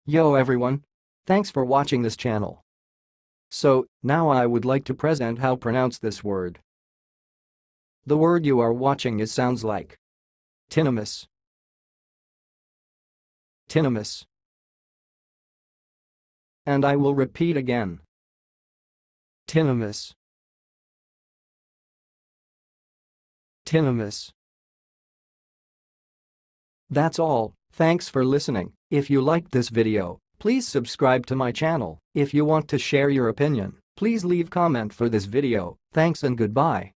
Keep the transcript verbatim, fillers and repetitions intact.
Yo everyone! Thanks for watching this channel. So, now I would like to present how pronounce this word. The word you are watching is sounds like Tinamus. Tinamus. And I will repeat again. Tinamus. Tinamus. That's all, thanks for listening. If you liked this video, please subscribe to my channel. If you want to share your opinion, please leave comment for this video. Thanks and goodbye.